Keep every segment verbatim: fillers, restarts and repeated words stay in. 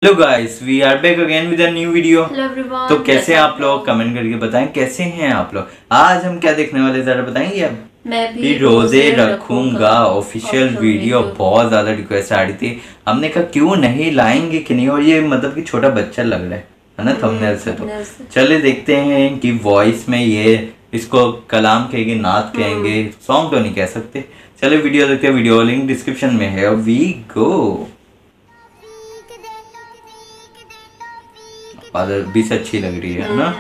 Hello guys, we are back again with a new video. तो कैसे आप लोग, कमेंट करके बताएं कैसे हैं आप लोग। आज हम क्या देखने वाले जरा बताएंगे। अब मैं भी रोजे रखूंगा ऑफिशियल वीडियो बहुत ज्यादा रिक्वेस्ट आ रही थी। हमने कहा क्यों नहीं लाएंगे कि नहीं, और ये मतलब कि छोटा बच्चा लग रहा है है ना थंबनेल से। तो चले देखते हैं कि वॉइस में ये इसको कलाम कहेंगे, नात कहेंगे, सॉन्ग तो नहीं कह सकते। चले वीडियो देखते हैं, वीडियो लिंक डिस्क्रिप्शन में है। We go. आदर भी अच्छी लग रही है ना।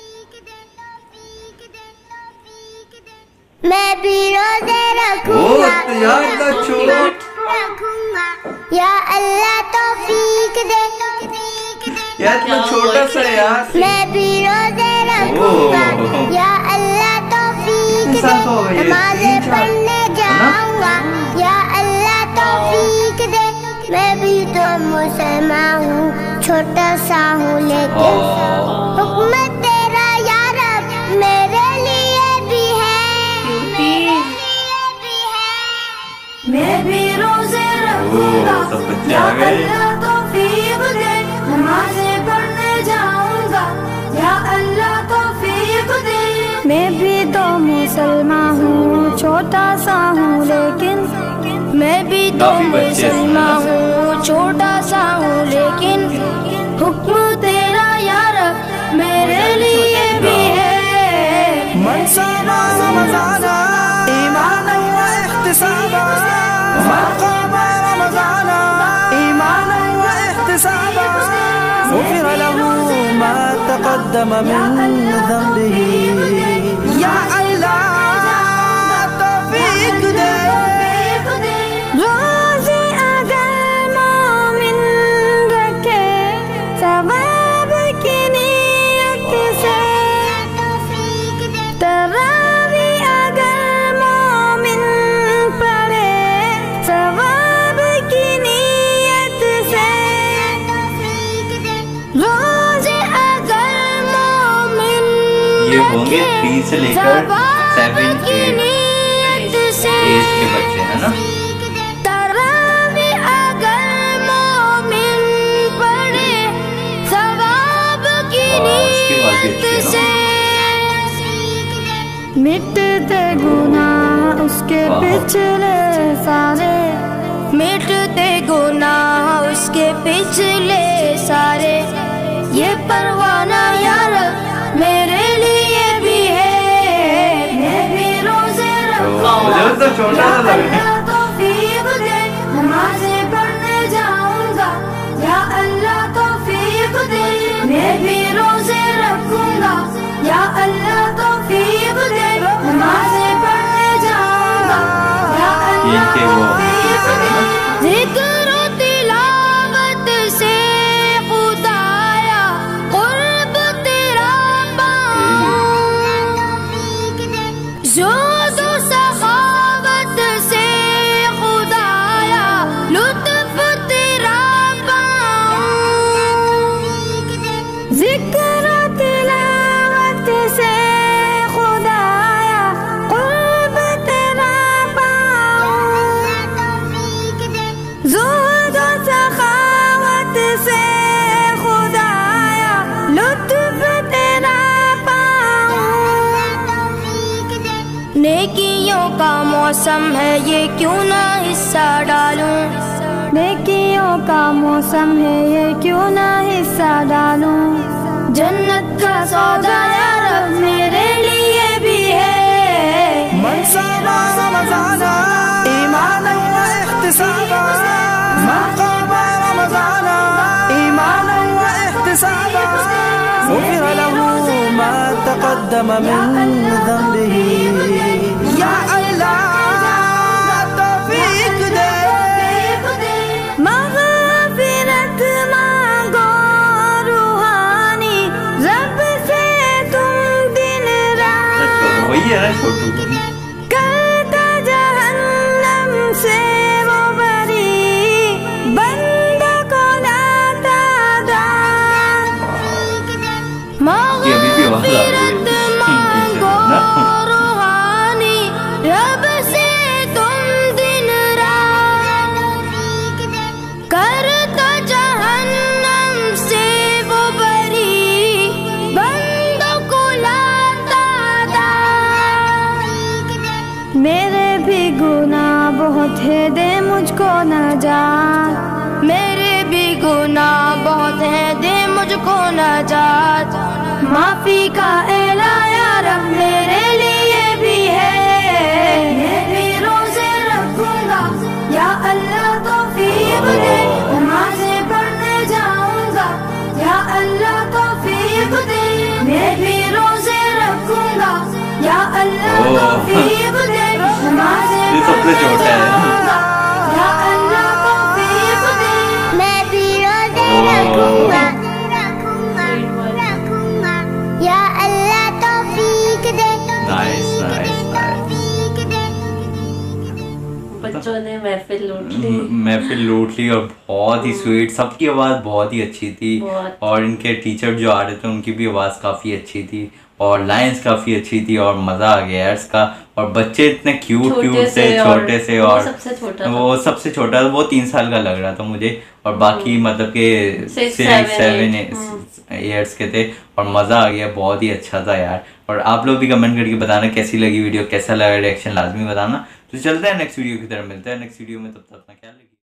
मैं भी रोजे रखूंगा, यार इतना छोटा रखूंगा या अल्लाह तौफीक दे। यार इतना छोटा सा यार। मैं भी रोजे रखूंगा या अल्लाह तौफीक दे। नमाज़ें पढ़ने जाऊंगा या अल्लाह तौफीक दे। मैं भी तो मुसलमान हूँ, छोटा सा हूँ लेकिन हुक्म तेरा या रब मेरे लिए भी है। मैं भी रोजे रखूंगा या अल्लाह तौफीक दे। नमाज़ें पढ़ने जाऊंगा या अल्लाह तौफीक दे। मैं भी तो मुसलमान हूँ, छोटा सा हूँ लेकिन मैं भी तो मुसलमान हूँ, छोटा सा हूँ लेकिन हुक्म तेरा या रब मेरे लिए भी है। मन समा रमज़ाना ईमाना व इहतिसाबा, मक़ामा रमज़ाना ईमाना व इहतिसाबा, गुफ़िर लहू मा तक़द्दम मिन ज़ंबिही। या अल्लाह तौफ़ीक दे। रोज़े अगर मोमिन रखे सवाब की नीयत से, तरावी अगर मोमिन पढ़े सवाब की नीयत से, रोज़े अगर मोमिन ये होंगे थ्री से लेकर सेवन की नीयत से एज के बच्चे है ना। तरावी अगर मोमिन पढ़े सवाब की नीयत से, मिटते गुनाह उसके पिछले सारे, मिटते गुनाह उसके पिछले सारे। ये परवाना यार मेरे लिए भी है। मैं भी रोजे मुझे तो छोटा सा लग रहा है। तौफीक दे। नमाज़ें पढ़ने जाऊंगा या अल्लाह तौफीक दे। मैं भी रोजे रखूंगा या अल्लाह तौफीक दे। नमाज़ें पढ़ने जाऊंगा या अल्लाह तौफीक दे। जिक्र तिलावत से खुदाया कुर्ब तेरा पाऊं, जो दो सखावत से खुदाया लुत्फ तेरा पाऊं। जिक्र तिलावत से खुदाया कुर्ब तेरा पाऊं, ज़ुहद और सखावत से खुदाया लुत्फ तेरा पाऊं। नेकियों का मौसम है ये क्यों ना हिस्सा डालूं, नेकियों का मौसम है ये क्यों ना हिस्सा डालूं। जन्नत का सौदा या रब मेरे लिए भी है। मन समा रमज़ाना ईमाना व इहतिसाबा, मक़ामा रमज़ाना ईमाना व इहतिसाबा, गुफ़िर लहू मा तक़द्दम मिन ज़ंबिही। या अल्लाह तौफ़ीक दे। मग़फ़िरत मांगो रूहानी रब से तुम दिन रात, वही है ना छोटू। करता जहन्नम से वो बरी, बंदे को लाता दात। ये अभी भी आवाज आ रही है। मग़फ़िरत मांगो रूहानी नजात। माफी का एला या रब मेरे लिए भी है, मैं भी रोजे रखूंगा या अल्लाह तौफीक दे, नमाज़ें पढ़ने जाऊंगा या अल्लाह तौफीक दे। मैं भी रोजे रखूंगा या अल्लाह तौफीक दे, नमाज़ें सबसे छोटा है। या अल्लाह तौफीक दे। मैं भी रोजे रखूंगा रखूंगा रखूंगा या अल्लाह तौफीक दे। Nice nice nice. तौफीक दे। बच्चों ने महफिल लूट ली। महफिल लूट ली और बहुत ही स्वीट, सबकी आवाज़ बहुत ही अच्छी थी। बहुत। और इनके टीचर जो आ रहे थे उनकी भी आवाज़ काफ़ी अच्छी थी और लाइन्स काफ़ी अच्छी थी और मज़ा आ गया यार इसका। और बच्चे इतने क्यूट क्यूट थे, छोटे से, और सबसे छोटा वो सबसे छोटा वो तीन साल का लग रहा था मुझे, और बाकी मतलब के Six, six seven, seven eight, years के थे। और मज़ा आ गया, बहुत ही अच्छा था यार। और आप लोग भी कमेंट करके बताना कैसी लगी वीडियो, कैसा लगा, रिएक्शन लाजमी बताना। तो चलते हैं नेक्स्ट वीडियो की तरफ, मिलते हैं नेक्स्ट वीडियो में, तब तक अपना ख्याल रखिए।